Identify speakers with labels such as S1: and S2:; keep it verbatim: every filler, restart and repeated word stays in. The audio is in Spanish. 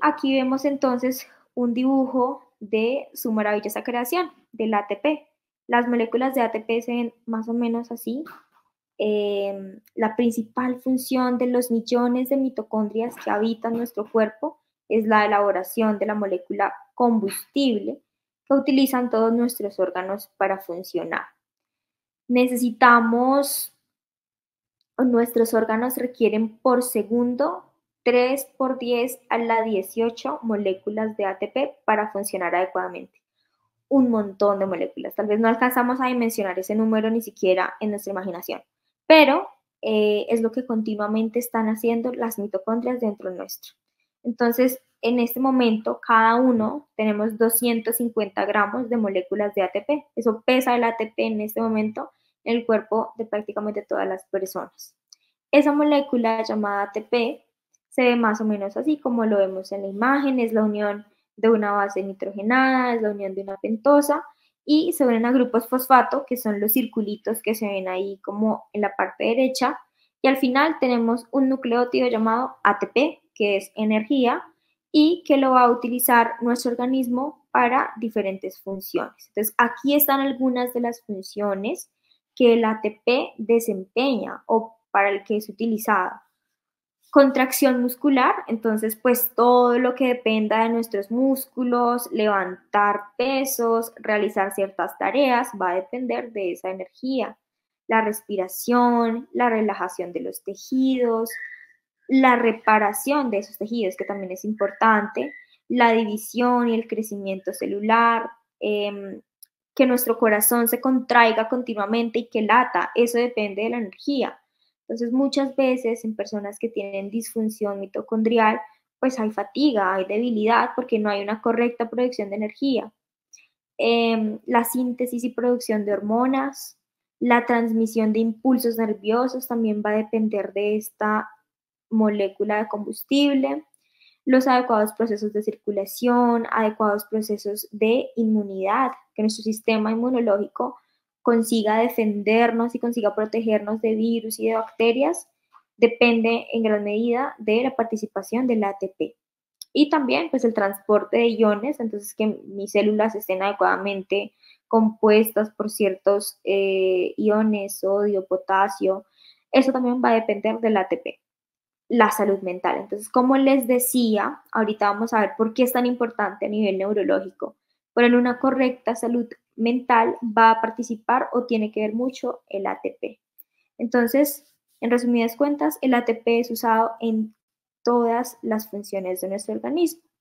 S1: Aquí vemos entonces un dibujo de su maravillosa creación, del A T P. Las moléculas de A T P se ven más o menos así. Eh, la principal función de los millones de mitocondrias que habitan nuestro cuerpo es la elaboración de la molécula combustible que utilizan todos nuestros órganos para funcionar. Necesitamos, nuestros órganos requieren por segundo tres por diez a la dieciocho moléculas de A T P para funcionar adecuadamente. Un montón de moléculas. Tal vez no alcanzamos a dimensionar ese número ni siquiera en nuestra imaginación, pero eh, es lo que continuamente están haciendo las mitocondrias dentro nuestro. Entonces, en este momento, cada uno tenemos doscientos cincuenta gramos de moléculas de A T P. Eso pesa el A T P en este momento en el cuerpo de prácticamente todas las personas. Esa molécula llamada A T P se ve más o menos así como lo vemos en la imagen, es la unión de una base nitrogenada, es la unión de una pentosa y se unen a grupos fosfato, que son los circulitos que se ven ahí como en la parte derecha, y al final tenemos un nucleótido llamado A T P, que es energía, y que lo va a utilizar nuestro organismo para diferentes funciones. Entonces, aquí están algunas de las funciones que el A T P desempeña o para el que es utilizado. Contracción muscular, entonces pues todo lo que dependa de nuestros músculos, levantar pesos, realizar ciertas tareas, va a depender de esa energía. La respiración, la relajación de los tejidos, la reparación de esos tejidos, que también es importante, la división y el crecimiento celular, eh, que nuestro corazón se contraiga continuamente y que lata, eso depende de la energía. Entonces, muchas veces en personas que tienen disfunción mitocondrial, pues hay fatiga, hay debilidad porque no hay una correcta producción de energía. Eh, la síntesis y producción de hormonas, la transmisión de impulsos nerviosos también va a depender de esta molécula de combustible, los adecuados procesos de circulación, adecuados procesos de inmunidad, que nuestro sistema inmunológico consiga defendernos y consiga protegernos de virus y de bacterias, depende en gran medida de la participación del A T P. Y también pues el transporte de iones, entonces que mis células estén adecuadamente compuestas por ciertos eh, iones, sodio, potasio, eso también va a depender del A T P. La salud mental. Entonces, como les decía, ahorita vamos a ver por qué es tan importante a nivel neurológico, pero en una correcta salud mental va a participar o tiene que ver mucho el A T P. Entonces, en resumidas cuentas, el A T P es usado en todas las funciones de nuestro organismo.